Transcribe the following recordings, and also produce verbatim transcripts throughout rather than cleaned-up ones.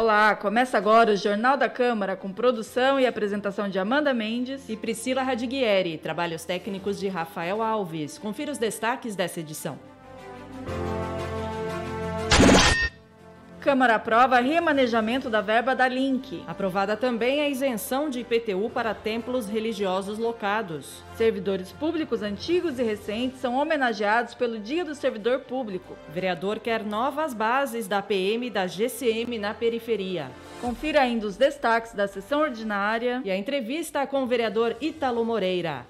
Olá, começa agora o Jornal da Câmara com produção e apresentação de Amanda Mendes e Priscila Radiguieri, trabalhos técnicos de Rafael Alves. Confira os destaques dessa edição. Câmara aprova remanejamento da verba da Link. Aprovada também a isenção de I P T U para templos religiosos locados. Servidores públicos antigos e recentes são homenageados pelo Dia do Servidor Público. O vereador quer novas bases da P M e da G C M na periferia. Confira ainda os destaques da sessão ordinária e a entrevista com o vereador Ítalo Moreira.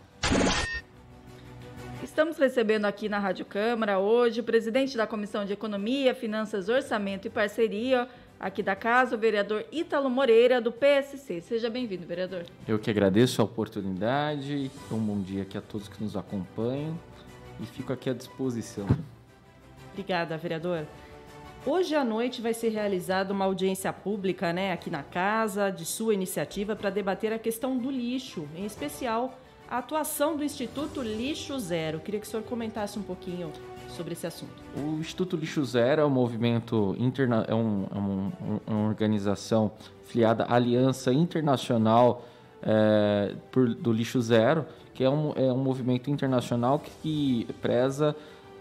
Estamos recebendo aqui na Rádio Câmara hoje o presidente da Comissão de Economia, Finanças, Orçamento e Parceria aqui da casa, o vereador Ítalo Moreira, do P S C. Seja bem-vindo, vereador. Eu que agradeço a oportunidade, um bom dia aqui a todos que nos acompanham e fico aqui à disposição. Obrigada, vereador. Hoje à noite vai ser realizada uma audiência pública, né, aqui na casa, de sua iniciativa, para debater a questão do lixo, em especial a atuação do Instituto Lixo Zero. Queria que o senhor comentasse um pouquinho sobre esse assunto. O Instituto Lixo Zero é um movimento interna... é, um, é um, uma organização filiada à Aliança Internacional é, por, do Lixo Zero, que é um, é um movimento internacional que, que preza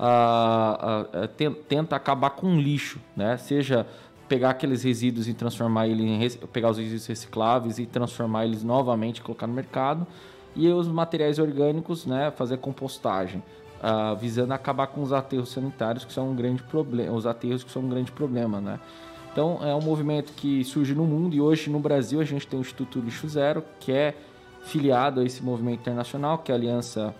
a, a, a, tenta acabar com o lixo, né? Seja pegar aqueles resíduos e transformar eles em pegar os resíduos recicláveis e transformar eles novamente, colocar no mercado. E os materiais orgânicos, né, fazer compostagem, uh, visando acabar com os aterros sanitários, que são um grande problema, os aterros que são um grande problema, né? Então, é um movimento que surge no mundo e hoje no Brasil a gente tem o Instituto Lixo Zero, que é filiado a esse movimento internacional, que é a Aliança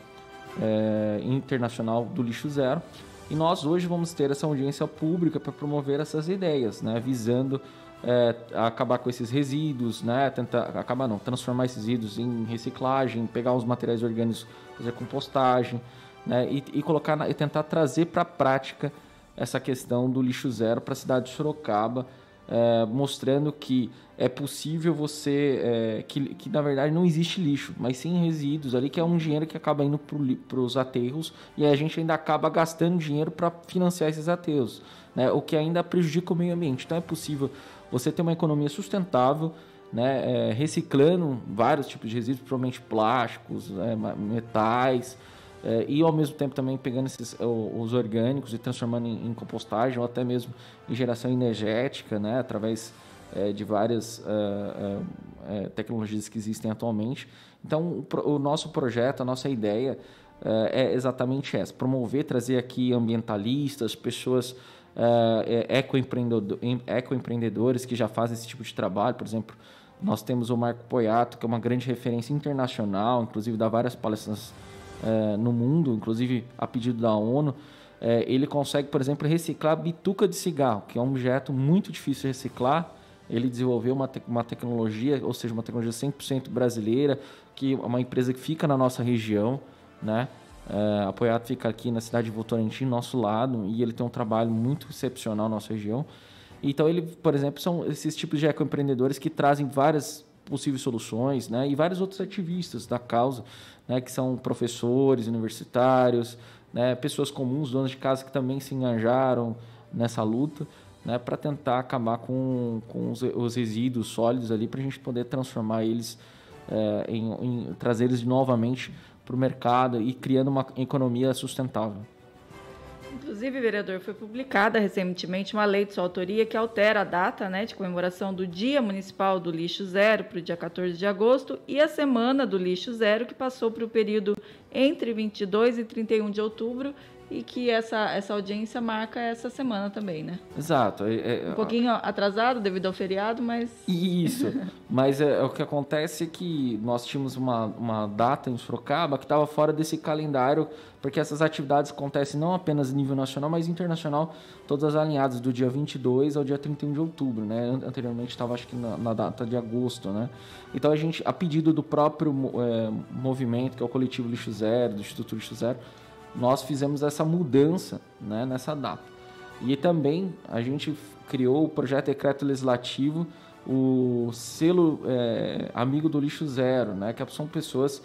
é, Internacional do Lixo Zero. E nós hoje vamos ter essa audiência pública para promover essas ideias, né, visando É, acabar com esses resíduos, né? Tentar acabar não, transformar esses resíduos em reciclagem, pegar os materiais orgânicos, fazer compostagem, né? E, e colocar na, e tentar trazer para a prática essa questão do lixo zero para a cidade de Sorocaba, é, mostrando que é possível você é, que, que na verdade não existe lixo, mas sim resíduos ali, que é um dinheiro que acaba indo para os aterros e a gente ainda acaba gastando dinheiro para financiar esses aterros, né? O que ainda prejudica o meio ambiente. Então é possível você ter uma economia sustentável, né, é, reciclando vários tipos de resíduos, provavelmente plásticos, é, metais, é, e ao mesmo tempo também pegando esses, os orgânicos e transformando em, em compostagem ou até mesmo em geração energética, né, através é, de várias é, é, tecnologias que existem atualmente. Então, o, o nosso projeto, a nossa ideia é, é exatamente essa: promover, trazer aqui ambientalistas, pessoas Uh, ecoempreendedor, ecoempreendedores que já fazem esse tipo de trabalho. Por exemplo, nós temos o Marco Poiato, que é uma grande referência internacional, inclusive dá várias palestras uh, no mundo, inclusive a pedido da ONU. Uh, ele consegue, por exemplo, reciclar bituca de cigarro, que é um objeto muito difícil de reciclar. Ele desenvolveu uma, te- uma tecnologia, ou seja, uma tecnologia cem por cento brasileira, que é uma empresa que fica na nossa região, né? Uh, a Poiato fica aqui na cidade de Votorantim, nosso lado, e ele tem um trabalho muito excepcional na nossa região. Então, ele, por exemplo, são esses tipos de ecoempreendedores que trazem várias possíveis soluções, né? E vários outros ativistas da causa, né? Que são professores, universitários, né? Pessoas comuns, donas de casa que também se engajaram nessa luta, né? Para tentar acabar com, com os, os resíduos sólidos ali, para a gente poder transformar eles, é, em, em trazer eles novamente para o mercado e criando uma economia sustentável. Inclusive, vereador, foi publicada recentemente uma lei de sua autoria que altera a data, né, de comemoração do Dia Municipal do Lixo Zero para o dia quatorze de agosto e a Semana do Lixo Zero, que passou para o período entre vinte e dois e trinta e um de outubro, e que essa, essa audiência marca essa semana também, né? Exato. É, é, um pouquinho atrasado devido ao feriado, mas... Isso, mas é, o que acontece é que nós tínhamos uma, uma data em Sorocaba que estava fora desse calendário, porque essas atividades acontecem não apenas em nível nacional, mas internacional, todas alinhadas do dia vinte e dois ao dia trinta e um de outubro, né? Anteriormente estava, acho que na, na data de agosto, né? Então a gente, a pedido do próprio é, movimento, que é o Coletivo Lixo Zero, do Instituto Lixo Zero, nós fizemos essa mudança, né, nessa data. E também a gente criou o projeto decreto legislativo, o selo é, Amigo do Lixo Zero, né, que são pessoas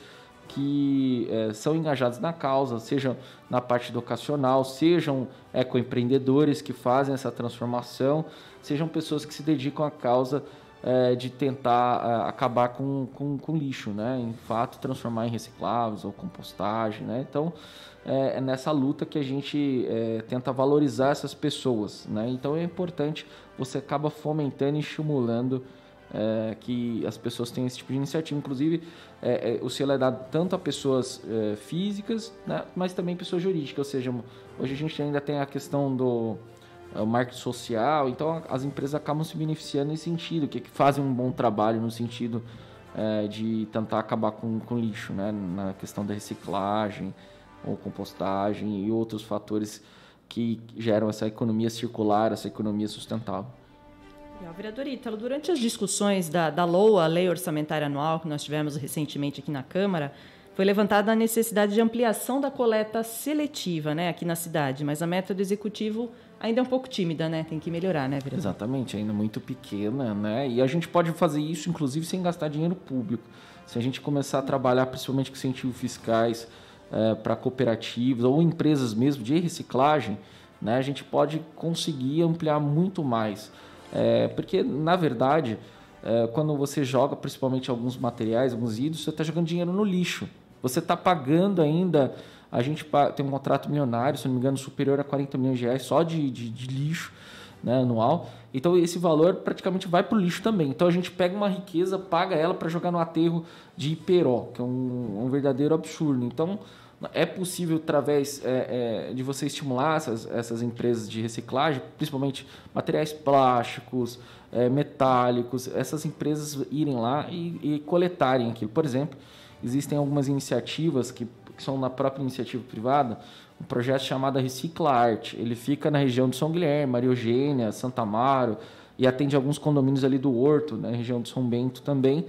que é, são engajados na causa, sejam na parte educacional, sejam ecoempreendedores que fazem essa transformação, sejam pessoas que se dedicam à causa é, de tentar é, acabar com, com, com lixo, né? Em fato, transformar em recicláveis ou compostagem, né? Então, é, é nessa luta que a gente é, tenta valorizar essas pessoas, né? Então, é importante, você acaba fomentando e estimulando É, que as pessoas tenham esse tipo de iniciativa. Inclusive, é, é, o selo é dado tanto a pessoas é, físicas, né, mas também pessoas jurídicas. Ou seja, hoje a gente ainda tem a questão do é, marketing social, então as empresas acabam se beneficiando nesse sentido, que, que fazem um bom trabalho no sentido é, de tentar acabar com, com lixo, né, na questão da reciclagem ou compostagem e outros fatores que geram essa economia circular, essa economia sustentável. Vereador Ítalo, durante as discussões da, da L O A, a Lei Orçamentária Anual, que nós tivemos recentemente aqui na Câmara, foi levantada a necessidade de ampliação da coleta seletiva, né, aqui na cidade, mas a meta do Executivo ainda é um pouco tímida, né? Tem que melhorar, né, vereador? Exatamente, ainda muito pequena, né? E a gente pode fazer isso, inclusive, sem gastar dinheiro público. Se a gente começar a trabalhar, principalmente com incentivos fiscais é, para cooperativas ou empresas mesmo de reciclagem, né, a gente pode conseguir ampliar muito mais. É, porque, na verdade, é, quando você joga principalmente alguns materiais, alguns vidros, você está jogando dinheiro no lixo. Você está pagando ainda, a gente tem um contrato milionário, se não me engano, superior a quarenta milhões de reais só de, de, de lixo, né, anual. Então, esse valor praticamente vai para o lixo também. Então, a gente pega uma riqueza, paga ela para jogar no aterro de Iperó, que é um, um verdadeiro absurdo. Então, é possível, através é, é, de você estimular essas, essas empresas de reciclagem, principalmente materiais plásticos, é, metálicos, essas empresas irem lá e, e coletarem aquilo. Por exemplo, existem algumas iniciativas que, que são na própria iniciativa privada, um projeto chamado Recicla Arte. Ele fica na região de São Guilherme, Maria Eugênia, Santa Amaro, e atende alguns condomínios ali do Horto, na região de São Bento também.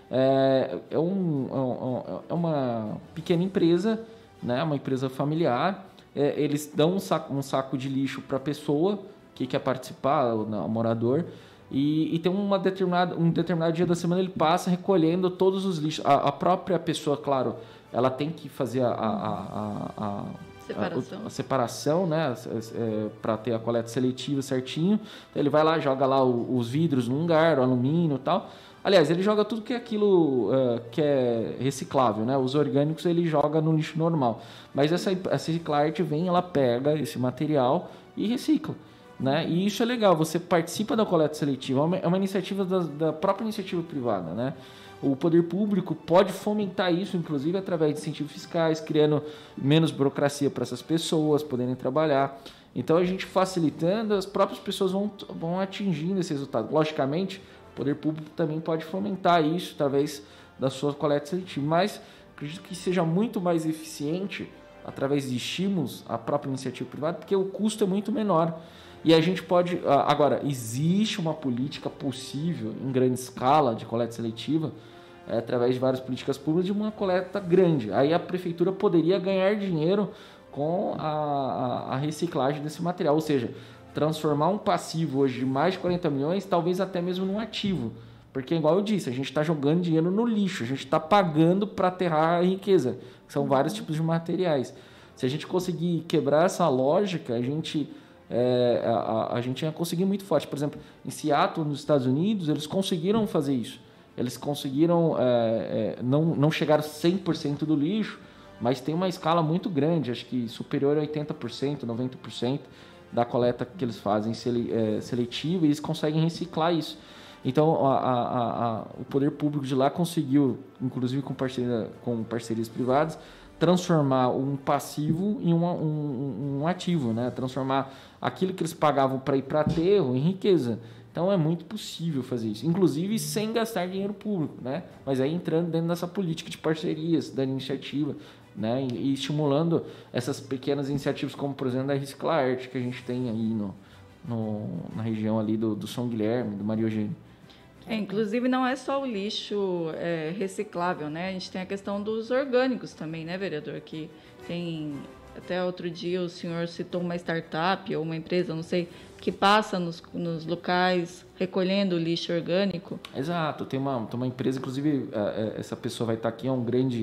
É, é, um, é uma pequena empresa, né, uma empresa familiar, é, eles dão um saco, um saco de lixo para a pessoa que quer participar, o, o morador, e, e tem uma determinada, um determinado dia da semana ele passa recolhendo todos os lixos. A, a própria pessoa, claro, ela tem que fazer a, a, a, a, separação, a, a separação, né, é, para ter a coleta seletiva certinho. Ele vai lá, joga lá o, os vidros no lugar, o alumínio e tal. Aliás, ele joga tudo que é aquilo uh, que é reciclável, né? Os orgânicos ele joga no lixo normal. Mas essa, essa Reciclarte vem, ela pega esse material e recicla, né? E isso é legal, você participa da coleta seletiva, é uma, é uma iniciativa da, da própria iniciativa privada, né? O poder público pode fomentar isso, inclusive através de incentivos fiscais, criando menos burocracia para essas pessoas poderem trabalhar. Então, a gente facilitando, as próprias pessoas vão, vão atingindo esse resultado. Logicamente, o poder público também pode fomentar isso através da sua coleta seletiva, mas acredito que seja muito mais eficiente através de estímulos à própria iniciativa privada, porque o custo é muito menor. E a gente pode... Agora, existe uma política possível em grande escala de coleta seletiva, é, através de várias políticas públicas, de uma coleta grande. Aí a prefeitura poderia ganhar dinheiro com a, a, a reciclagem desse material, ou seja, transformar um passivo hoje de mais de quarenta milhões, talvez até mesmo num ativo. Porque, igual eu disse, a gente está jogando dinheiro no lixo, a gente está pagando para aterrar a riqueza, que são vários tipos de materiais. Se a gente conseguir quebrar essa lógica, a gente, é, a, a gente ia conseguir muito forte. Por exemplo, em Seattle, nos Estados Unidos, eles conseguiram fazer isso. Eles conseguiram, é, é, não, não chegar a cem por cento do lixo, mas tem uma escala muito grande, acho que superior a oitenta por cento, noventa por cento da coleta que eles fazem seletiva, e eles conseguem reciclar isso. Então, a, a, a, o poder público de lá conseguiu, inclusive com, parceria, com parcerias privadas, transformar um passivo em uma, um, um ativo, né? Transformar aquilo que eles pagavam para ir para aterro em riqueza. Então, é muito possível fazer isso, inclusive sem gastar dinheiro público, né? Mas aí entrando dentro dessa política de parcerias, da iniciativa, né? E, e estimulando essas pequenas iniciativas, como, por exemplo, a Recicla Arte, que a gente tem aí no, no, na região ali do, do São Guilherme, do Maria Eugênia. É, inclusive, não é só o lixo é, reciclável, né? A gente tem a questão dos orgânicos também, né, vereador? Que tem... Até outro dia o senhor citou uma startup ou uma empresa, não sei, que passa nos, nos locais recolhendo lixo orgânico. Exato. Tem uma, tem uma empresa, inclusive, essa pessoa vai estar aqui, é um grande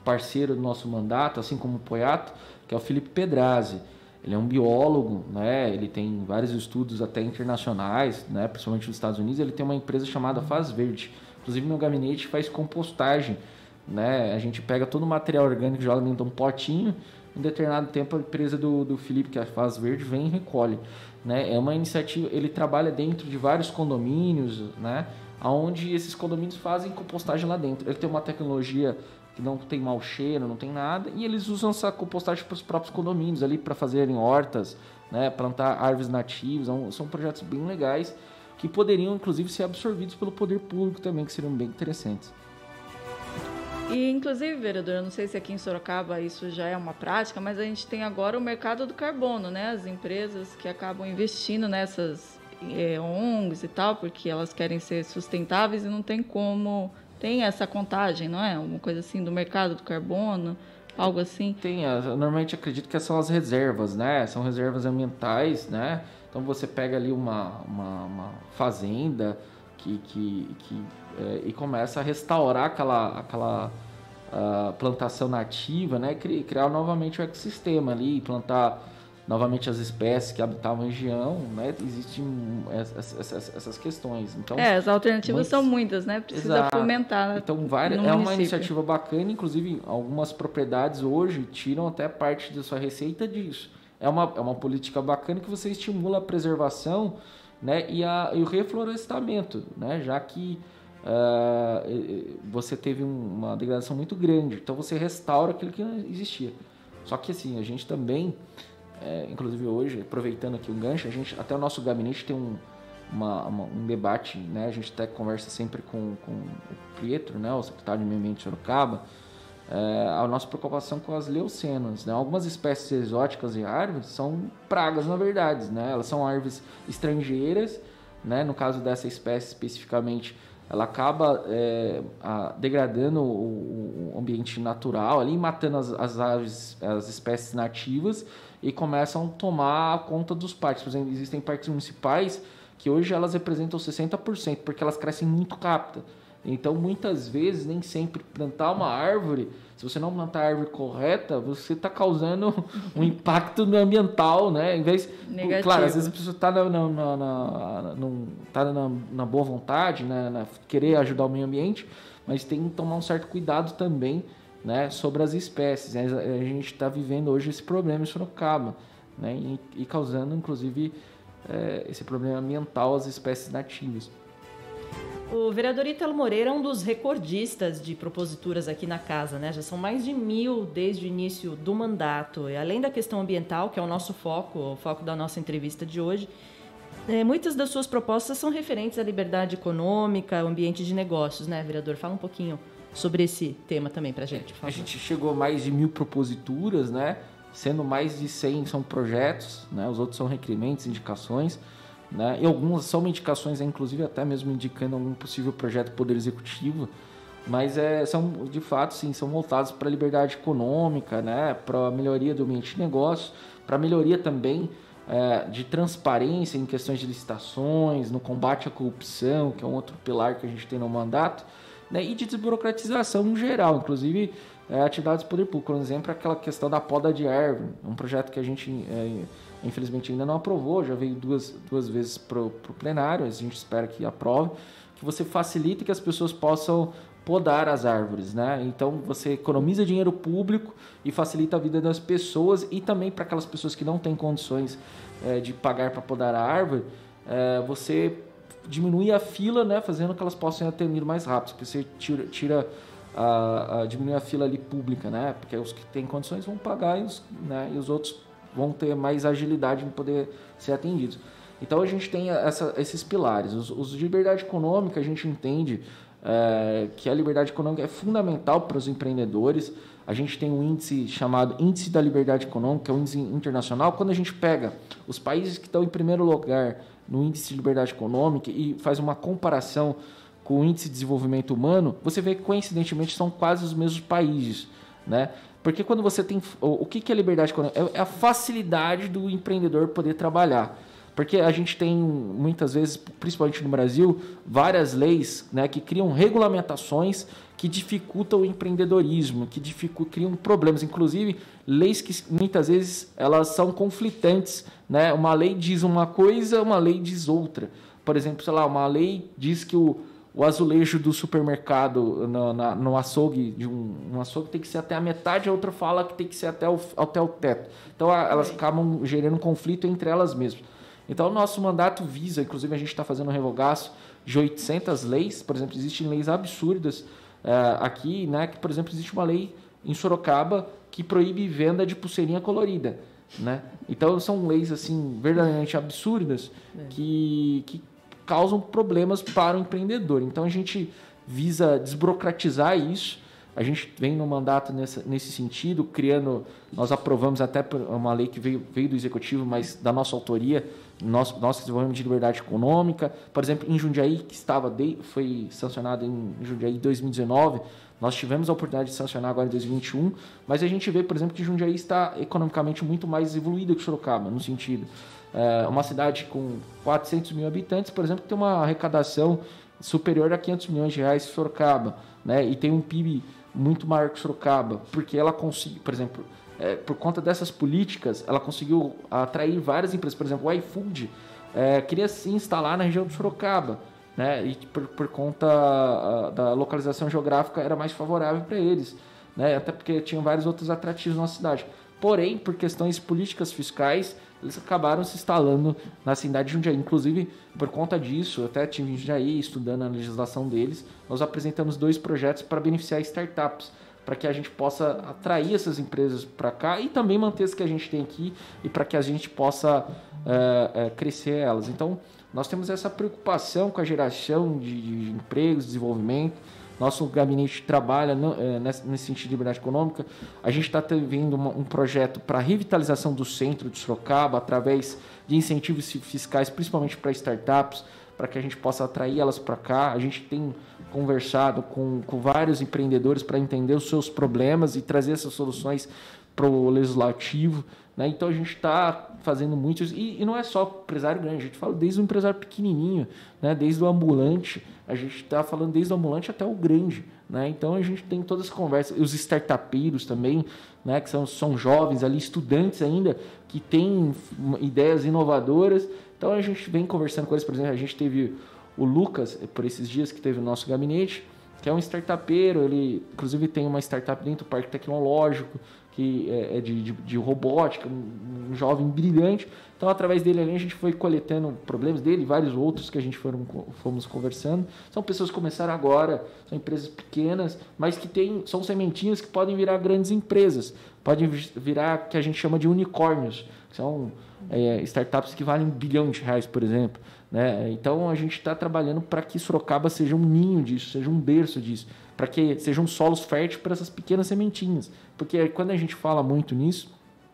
parceiro do nosso mandato, assim como o Poiato, que é o Felipe Pedrazzi. Ele é um biólogo, né? Ele tem vários estudos até internacionais, né? Principalmente nos Estados Unidos. Ele tem uma empresa chamada Faz Verde. Inclusive, meu gabinete faz compostagem, né? A gente pega todo o material orgânico, joga dentro de um potinho. Em determinado tempo, a empresa do, do Felipe, que é a Faz Verde, vem e recolhe, né? É uma iniciativa, ele trabalha dentro de vários condomínios, né? Onde esses condomínios fazem compostagem lá dentro. Ele tem uma tecnologia que não tem mau cheiro, não tem nada, e eles usam essa compostagem para os próprios condomínios ali, para fazerem hortas, né? Plantar árvores nativas. São projetos bem legais que poderiam, inclusive, ser absorvidos pelo poder público também, que seriam bem interessantes. E, inclusive, vereador, eu não sei se aqui em Sorocaba isso já é uma prática, mas a gente tem agora o mercado do carbono, né? As empresas que acabam investindo nessas é, O N Gs e tal, porque elas querem ser sustentáveis e não tem como... Tem essa contagem, não é? Uma coisa assim do mercado do carbono, algo assim? Tem, eu normalmente acredito que são as reservas, né? São reservas ambientais, né? Então você pega ali uma, uma, uma fazenda que... que, que É, e começa a restaurar aquela, aquela uh, plantação nativa, né? Criar, criar novamente o ecossistema ali, plantar novamente as espécies que habitavam a região, né? Existem essas, essas, essas questões. Então, é, as alternativas muitos... são muitas, né? Precisa Exato. fomentar. Então, várias, é município. Uma iniciativa bacana, inclusive algumas propriedades hoje tiram até parte da sua receita disso. É uma, é uma política bacana que você estimula a preservação, né? e, a, e o reflorestamento, né? Já que Uh, você teve um, uma degradação muito grande, então você restaura aquilo que não existia. Só que assim, a gente também, é, inclusive hoje, aproveitando aqui o gancho, a gente, até o nosso gabinete tem um, uma, uma, um debate, né? A gente até conversa sempre com, com o Pietro, né? O secretário de Meio Ambiente de Sorocaba, é, a nossa preocupação com as leucenas, né? Algumas espécies exóticas e árvores são pragas, na verdade, né? Elas são árvores estrangeiras, né? No caso dessa espécie especificamente, ela acaba é, a, degradando o, o ambiente natural, ali, matando as, as aves, as espécies nativas, e começam a tomar conta dos parques. Por exemplo, existem parques municipais que hoje elas representam sessenta por cento, porque elas crescem muito rápido. Então, muitas vezes, nem sempre plantar uma árvore, se você não plantar a árvore correta, você está causando um impacto no ambiental, né? Em vez, Negativo. Claro, às vezes a pessoa está na, na, na, na, tá na, na boa vontade, né? Na querer ajudar o meio ambiente, mas tem que tomar um certo cuidado também, né? Sobre as espécies. A gente está vivendo hoje esse problema em Sorocaba, né? E, e causando, inclusive, é, esse problema ambiental às espécies nativas. O vereador Ítalo Moreira é um dos recordistas de proposituras aqui na casa, né? Já são mais de mil desde o início do mandato. E além da questão ambiental, que é o nosso foco, o foco da nossa entrevista de hoje, é, muitas das suas propostas são referentes à liberdade econômica, ao ambiente de negócios, né, vereador? Fala um pouquinho sobre esse tema também pra gente. A gente chegou a mais de mil proposituras, né? Sendo mais de cem são projetos, né? Os outros são requerimentos, indicações, né? E algumas são indicações, inclusive até mesmo indicando algum possível projeto do Poder Executivo, mas é, são, de fato, sim, são voltados para a liberdade econômica, né? Para a melhoria do ambiente de negócio, para a melhoria também é, de transparência em questões de licitações, no combate à corrupção, que é um outro pilar que a gente tem no mandato, né? E de desburocratização em geral, inclusive é, atividades do Poder Público. Por exemplo, aquela questão da poda de árvore, um projeto que a gente... É, infelizmente ainda não aprovou, já veio duas, duas vezes para o plenário, a gente espera que aprove, que você facilite que as pessoas possam podar as árvores, né? Então você economiza dinheiro público e facilita a vida das pessoas, e também para aquelas pessoas que não têm condições é, de pagar para podar a árvore, é, você diminui a fila, né? Fazendo que elas possam ir atender mais rápido, porque você tira, tira a, a, diminui a fila ali pública, né? Porque os que têm condições vão pagar e os, né? e os outros vão ter mais agilidade em poder ser atendidos. Então a gente tem essa, esses pilares. Os, os de liberdade econômica, a gente entende é, que a liberdade econômica é fundamental para os empreendedores. A gente tem um índice chamado Índice da Liberdade Econômica, que é um índice internacional. Quando a gente pega os países que estão em primeiro lugar no Índice de Liberdade Econômica e faz uma comparação com o Índice de Desenvolvimento Humano, você vê que, coincidentemente, são quase os mesmos países, né? Porque quando você tem... O que é liberdade econômica? É a facilidade do empreendedor poder trabalhar. Porque a gente tem, muitas vezes, principalmente no Brasil, várias leis, né, que criam regulamentações que dificultam o empreendedorismo, que dificultam, criam problemas. Inclusive, leis que muitas vezes elas são conflitantes, né? Uma lei diz uma coisa, uma lei diz outra. Por exemplo, sei lá, uma lei diz que o, o azulejo do supermercado no, na, no açougue, de um, um açougue tem que ser até a metade, a outra fala que tem que ser até o, até o teto. Então, a, elas acabam gerando um conflito entre elas mesmas. Então, o nosso mandato visa, inclusive a gente está fazendo um revogaço de oitocentas leis. Por exemplo, existem leis absurdas é, aqui, né? Que, por exemplo, existe uma lei em Sorocaba que proíbe venda de pulseirinha colorida, né? Então, são leis assim verdadeiramente absurdas é. que, que causam problemas para o empreendedor. Então, a gente visa desburocratizar isso. A gente vem no mandato nessa, nesse sentido, criando, nós aprovamos até uma lei que veio, veio do Executivo, mas da nossa autoria, nosso, nosso desenvolvimento de liberdade econômica. Por exemplo, em Jundiaí, que estava de, foi sancionado em Jundiaí em dois mil e dezenove, nós tivemos a oportunidade de sancionar agora em dois mil e vinte e um, mas a gente vê, por exemplo, que Jundiaí está economicamente muito mais evoluída que Sorocaba, no sentido. É uma cidade com quatrocentos mil habitantes, por exemplo, que tem uma arrecadação superior a quinhentos milhões de reais em Sorocaba, né? E tem um P I B muito maior que Sorocaba, porque ela conseguiu, por exemplo, é, por conta dessas políticas, ela conseguiu atrair várias empresas. Por exemplo, o iFood é, queria se instalar na região de Sorocaba, né? E por, por conta a, da localização geográfica era mais favorável para eles, né? Até porque tinham vários outros atrativos na cidade. Porém, por questões políticas fiscais, eles acabaram se instalando na cidade de Jundiaí. Inclusive, por conta disso, eu até estive em Jundiaí estudando a legislação deles, nós apresentamos dois projetos para beneficiar startups, para que a gente possa atrair essas empresas para cá e também manter as que a gente tem aqui e para que a gente possa é, é, crescer elas. Então, nós temos essa preocupação com a geração de, de empregos, desenvolvimento. Nosso gabinete trabalha no, é, nesse, nesse sentido de liberdade econômica. A gente está vendo uma, um projeto para a revitalização do centro de Sorocaba através de incentivos fiscais, principalmente para startups, para que a gente possa atrair elas para cá. A gente tem conversado com, com vários empreendedores para entender os seus problemas e trazer essas soluções para o legislativo, né? Então a gente está fazendo muito isso. E, e não é só empresário grande, a gente fala desde o empresário pequenininho, né? Desde o ambulante, a gente está falando desde o ambulante até o grande, né? Então a gente tem todas as conversas, os startupeiros também, né? Que são, são jovens ali, estudantes ainda, que têm ideias inovadoras. Então a gente vem conversando com eles. Por exemplo, a gente teve o Lucas, por esses dias que teve no nosso gabinete, que é um startupeiro, ele inclusive tem uma startup dentro do Parque Tecnológico, que é de, de, de robótica, um, um jovem brilhante. Então, através dele ali, a gente foi coletando problemas dele e vários outros que a gente foram, fomos conversando. São pessoas que começaram agora, são empresas pequenas, mas que tem, são sementinhas que podem virar grandes empresas, podem virar que a gente chama de unicórnios, que são é, startups que valem um bilhão de reais, por exemplo, né? Então, a gente está trabalhando para que Sorocaba seja um ninho disso, seja um berço disso, para que sejam solos férteis para essas pequenas sementinhas. Porque quando a gente fala muito nisso,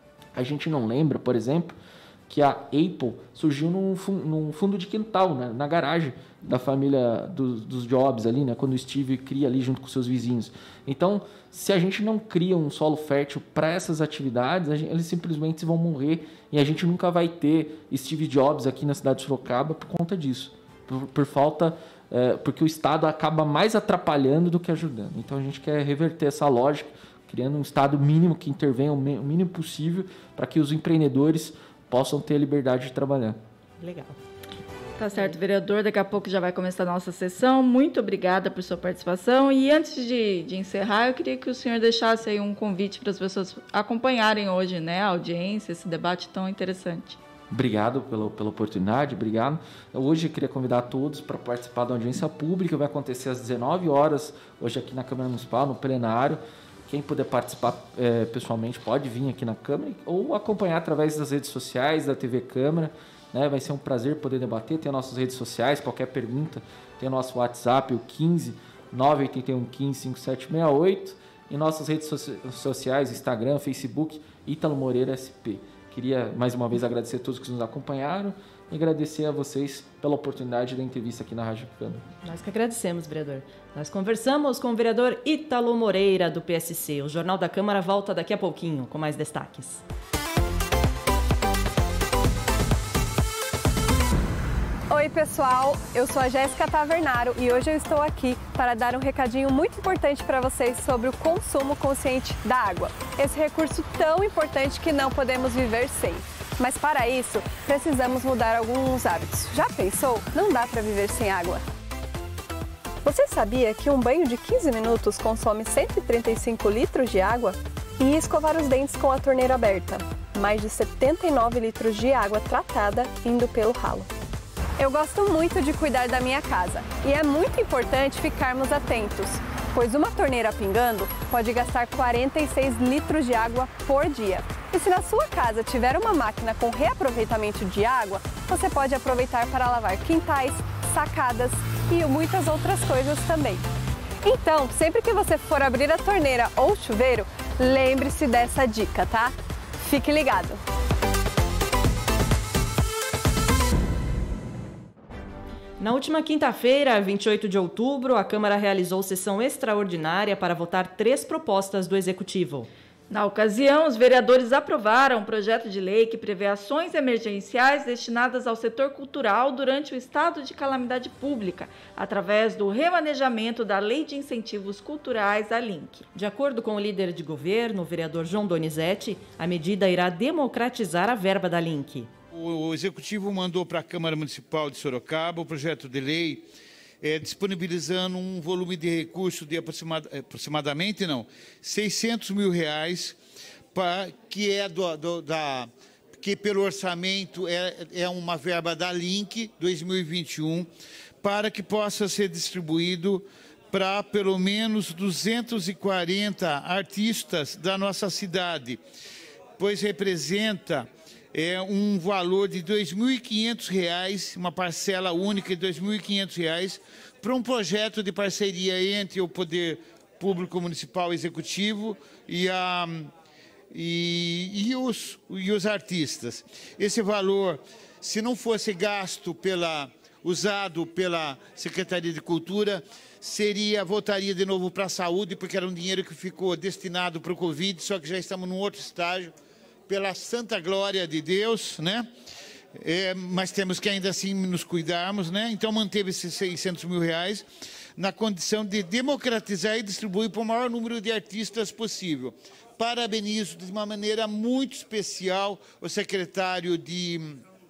a gente não lembra, por exemplo, que a Apple surgiu num, num fundo de quintal, né? Na garagem da família dos, dos Jobs ali, né? Quando o Steve cria ali junto com seus vizinhos. Então, se a gente não cria um solo fértil para essas atividades, a gente, eles simplesmente vão morrer e a gente nunca vai ter Steve Jobs aqui na cidade de Sorocaba por conta disso. Por, por falta... É, porque o Estado acaba mais atrapalhando do que ajudando. Então a gente quer reverter essa lógica, criando um Estado mínimo que intervenha o mínimo possível para que os empreendedores possam ter a liberdade de trabalhar. Legal. Tá certo, vereador. Daqui a pouco já vai começar a nossa sessão. Muito obrigada por sua participação. E antes de, de encerrar, eu queria que o senhor deixasse aí um convite para as pessoas acompanharem hoje, né, a audiência, esse debate tão interessante. Obrigado pela, pela oportunidade, obrigado. Hoje eu queria convidar todos para participar da audiência pública, vai acontecer às dezenove horas, hoje aqui na Câmara Municipal, no plenário. Quem puder participar é, pessoalmente pode vir aqui na Câmara ou acompanhar através das redes sociais, da T V Câmara, né? Vai ser um prazer poder debater, tem nossas redes sociais, qualquer pergunta, tem o nosso WhatsApp, o quinze, nove oito um, quinze, cinco sete seis oito, e nossas redes sociais, Instagram, Facebook, Ítalo Moreira S P. Queria, mais uma vez, agradecer a todos que nos acompanharam e agradecer a vocês pela oportunidade da entrevista aqui na Rádio Câmara. Nós que agradecemos, vereador. Nós conversamos com o vereador Ítalo Moreira, do P S C. O Jornal da Câmara volta daqui a pouquinho, com mais destaques. Oi pessoal, eu sou a Jéssica Tavernaro e hoje eu estou aqui para dar um recadinho muito importante para vocês sobre o consumo consciente da água. Esse recurso tão importante que não podemos viver sem. Mas para isso, precisamos mudar alguns hábitos. Já pensou? Não dá para viver sem água. Você sabia que um banho de quinze minutos consome cento e trinta e cinco litros de água? E escovar os dentes com a torneira aberta, mais de setenta e nove litros de água tratada indo pelo ralo. Eu gosto muito de cuidar da minha casa e é muito importante ficarmos atentos, pois uma torneira pingando pode gastar quarenta e seis litros de água por dia. E se na sua casa tiver uma máquina com reaproveitamento de água, você pode aproveitar para lavar quintais, sacadas e muitas outras coisas também. Então, sempre que você for abrir a torneira ou chuveiro, lembre-se dessa dica, tá? Fique ligado! Na última quinta-feira, vinte e oito de outubro, a Câmara realizou sessão extraordinária para votar três propostas do Executivo. Na ocasião, os vereadores aprovaram um projeto de lei que prevê ações emergenciais destinadas ao setor cultural durante o estado de calamidade pública, através do remanejamento da Lei de Incentivos Culturais, a LINC. De acordo com o líder de governo, o vereador João Donizete, a medida irá democratizar a verba da LINC. O Executivo mandou para a Câmara Municipal de Sorocaba o projeto de lei é, disponibilizando um volume de recursos de aproximad, aproximadamente não, seiscentos mil reais, pra, que é do, do, da, que pelo orçamento é, é uma verba da LINC dois mil e vinte e um, para que possa ser distribuído para pelo menos duzentos e quarenta artistas da nossa cidade, pois representa é um valor de dois mil e quinhentos reais, uma parcela única de dois mil e quinhentos reais, para um projeto de parceria entre o Poder Público Municipal Executivo e, a, e, e, os, e os artistas. Esse valor, se não fosse gasto pela, usado pela Secretaria de Cultura, seria, voltaria de novo para a saúde, porque era um dinheiro que ficou destinado para o Covid, só que já estamos num outro estágio, pela santa glória de Deus, né? É, mas temos que ainda assim nos cuidarmos, né? Então manteve esses seiscentos mil reais na condição de democratizar e distribuir para o maior número de artistas possível. Parabenizo de uma maneira muito especial o secretário de,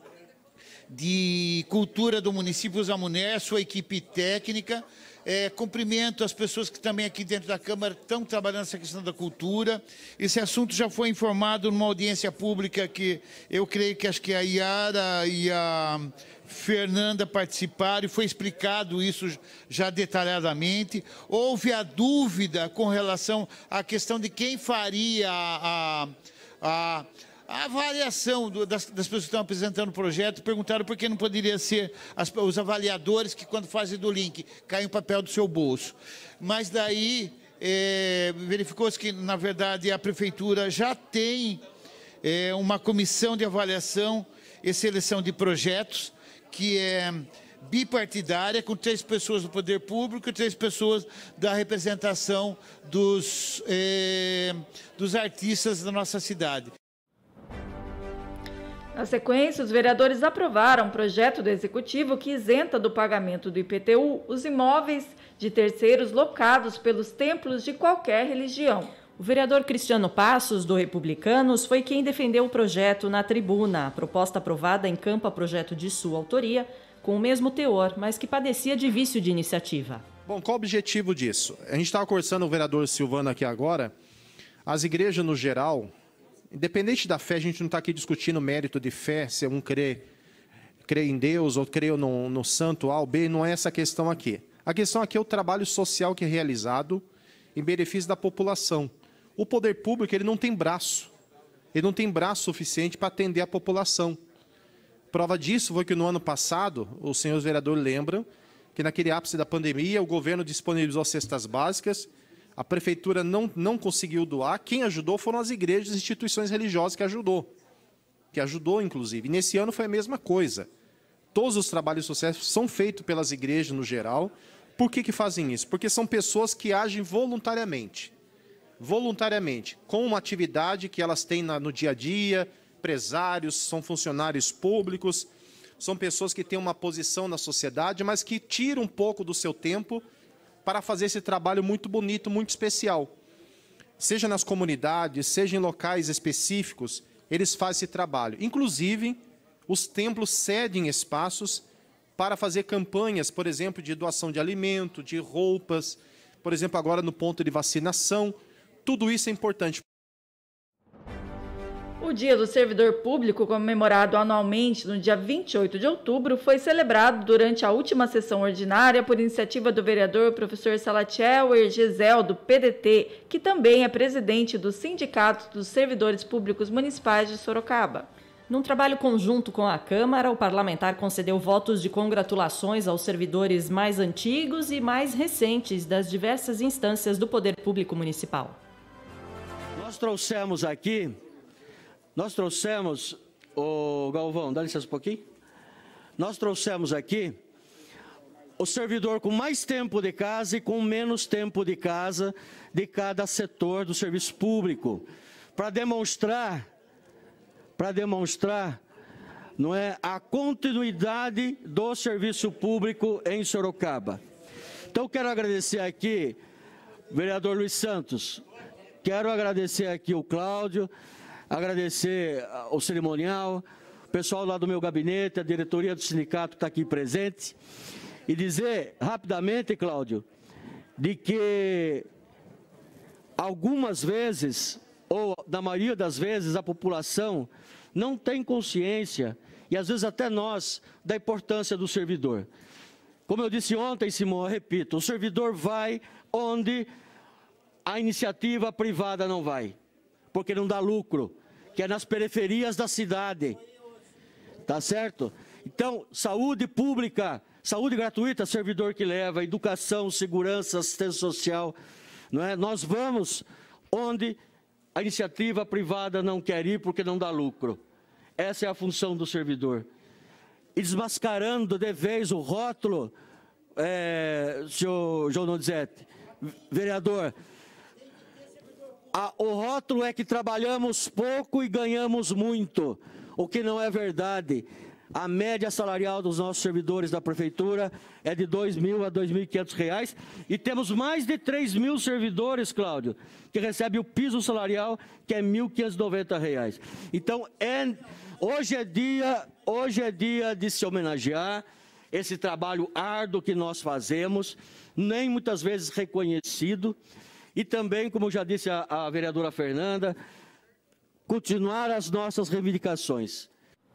de Cultura do município, Zamuner, sua equipe técnica. É, cumprimento as pessoas que também aqui dentro da Câmara estão trabalhando essa questão da cultura. Esse assunto já foi informado numa audiência pública que eu creio que acho que a Yara e a Fernanda participaram e foi explicado isso já detalhadamente. Houve a dúvida com relação à questão de quem faria a... a, a A avaliação do, das, das pessoas que estão apresentando o projeto, perguntaram por que não poderia ser as, os avaliadores que, quando fazem do link, caem o papel do seu bolso. Mas daí é, verificou-se que, na verdade, a Prefeitura já tem é, uma comissão de avaliação e seleção de projetos, que é bipartidária, com três pessoas do poder público e três pessoas da representação dos, é, dos artistas da nossa cidade. Na sequência, os vereadores aprovaram um projeto do Executivo que isenta do pagamento do I P T U os imóveis de terceiros locados pelos templos de qualquer religião. O vereador Cristiano Passos, do Republicanos, foi quem defendeu o projeto na tribuna. A proposta aprovada encampa projeto de sua autoria, com o mesmo teor, mas que padecia de vício de iniciativa. Bom, qual o objetivo disso? A gente estava conversando com o vereador Silvano aqui agora. As igrejas, no geral... Independente da fé, a gente não está aqui discutindo o mérito de fé, se um crê, crê em Deus ou crê no, no santo A ou B, não é essa a questão aqui. A questão aqui é o trabalho social que é realizado em benefício da população. O poder público ele não tem braço, ele não tem braço suficiente para atender a população. Prova disso foi que no ano passado, os senhores vereadores lembram que naquele ápice da pandemia, o governo disponibilizou cestas básicas, a prefeitura não, não conseguiu doar. Quem ajudou foram as igrejas e instituições religiosas que ajudou. Que ajudou, inclusive. E nesse ano foi a mesma coisa. Todos os trabalhos sociais são feitos pelas igrejas no geral. Por que que fazem isso? Porque são pessoas que agem voluntariamente. Voluntariamente. Com uma atividade que elas têm na, no dia a dia, empresários, são funcionários públicos. são pessoas que têm uma posição na sociedade, mas que tiram um pouco do seu tempo para fazer esse trabalho muito bonito, muito especial. Seja nas comunidades, seja em locais específicos, eles fazem esse trabalho. Inclusive, os templos cedem espaços para fazer campanhas, por exemplo, de doação de alimento, de roupas, por exemplo, agora no ponto de vacinação. Tudo isso é importante. O Dia do Servidor Público, comemorado anualmente no dia vinte e oito de outubro, foi celebrado durante a última sessão ordinária por iniciativa do vereador professor Salatiel Ergesel, do P D T, que também é presidente do Sindicato dos Servidores Públicos Municipais de Sorocaba. Num trabalho conjunto com a Câmara, o parlamentar concedeu votos de congratulações aos servidores mais antigos e mais recentes das diversas instâncias do Poder Público Municipal. Nós trouxemos aqui, nós trouxemos, o Galvão, dá licença um pouquinho. Nós trouxemos aqui o servidor com mais tempo de casa e com menos tempo de casa de cada setor do serviço público, para demonstrar para demonstrar, não é, a continuidade do serviço público em Sorocaba. Então, quero agradecer aqui, vereador Luiz Santos, quero agradecer aqui o Cláudio, agradecer o cerimonial, o pessoal lá do meu gabinete, a diretoria do sindicato que está aqui presente, e dizer rapidamente, Cláudio, de que algumas vezes, ou na maioria das vezes, a população não tem consciência, e às vezes até nós, da importância do servidor. Como eu disse ontem, Simão, eu repito, o servidor vai onde a iniciativa privada não vai, porque não dá lucro, que é nas periferias da cidade, tá certo? Então, saúde pública, saúde gratuita, servidor que leva, educação, segurança, assistência social, não é? Nós vamos onde a iniciativa privada não quer ir porque não dá lucro. Essa é a função do servidor. E desmascarando de vez o rótulo, é, senhor João Donizete, vereador, a, o rótulo é que trabalhamos pouco e ganhamos muito, o que não é verdade. A média salarial dos nossos servidores da prefeitura é de dois mil a dois mil e quinhentos reais e temos mais de três mil servidores, Cláudio, que recebem o piso salarial, que é mil quinhentos e noventa reais. Então, é, hoje, é dia, hoje é dia de se homenagear esse trabalho árduo que nós fazemos, nem muitas vezes reconhecido, e também, como já disse a, a vereadora Fernanda, continuar as nossas reivindicações.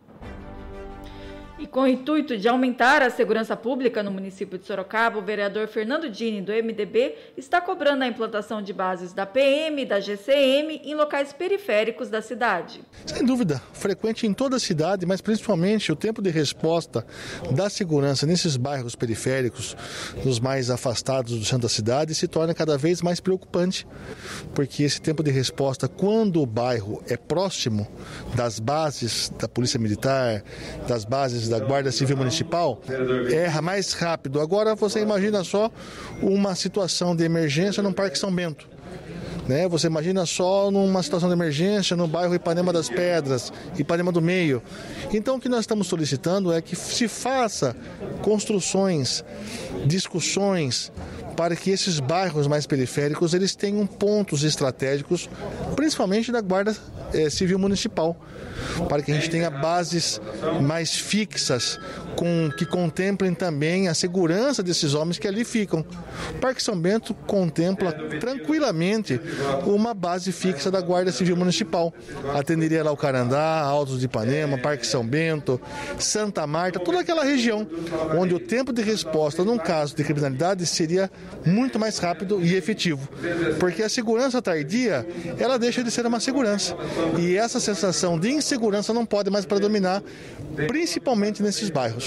E com o intuito de aumentar a segurança pública no município de Sorocaba, o vereador Fernando Dini, do M D B, está cobrando a implantação de bases da P M e da G C M em locais periféricos da cidade. Sem dúvida, frequente em toda a cidade, mas principalmente o tempo de resposta da segurança nesses bairros periféricos, nos mais afastados do centro da cidade, se torna cada vez mais preocupante, porque esse tempo de resposta, quando o bairro é próximo das bases da Polícia Militar, das bases da Guarda Civil Municipal, é mais rápido. Agora você imagina só uma situação de emergência no Parque São Bento. Né? Você imagina só numa situação de emergência no bairro Ipanema das Pedras, Ipanema do Meio. Então o que nós estamos solicitando é que se faça construções, discussões, para que esses bairros mais periféricos eles tenham pontos estratégicos, principalmente da Guarda eh, Civil Municipal, para que a gente tenha bases mais fixas, com, que contemplem também a segurança desses homens que ali ficam. O Parque São Bento contempla tranquilamente uma base fixa da Guarda Civil Municipal. Atenderia lá o Carandá, Altos de Ipanema, Parque São Bento, Santa Marta, toda aquela região onde o tempo de resposta num caso de criminalidade seria muito mais rápido e efetivo, porque a segurança tardia, ela deixa de ser uma segurança, e essa sensação de insegurança não pode mais predominar, principalmente nesses bairros.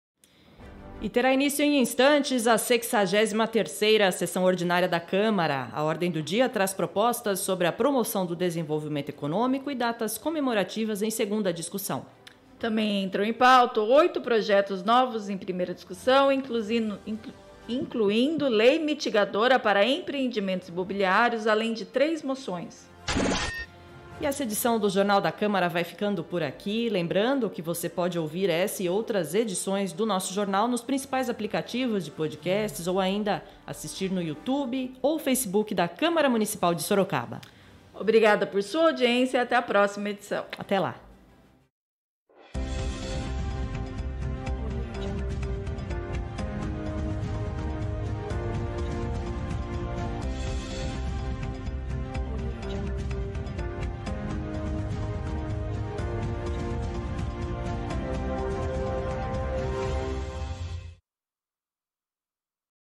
E terá início em instantes a sexagésima terceira sessão ordinária da Câmara. A ordem do dia traz propostas sobre a promoção do desenvolvimento econômico e datas comemorativas em segunda discussão. Também entram em pauta oito projetos novos em primeira discussão, incluindo, inclu, incluindo lei mitigadora para empreendimentos imobiliários, além de três moções. E essa edição do Jornal da Câmara vai ficando por aqui. Lembrando que você pode ouvir essa e outras edições do nosso jornal nos principais aplicativos de podcasts ou ainda assistir no YouTube ou Facebook da Câmara Municipal de Sorocaba. Obrigada por sua audiência e até a próxima edição. Até lá.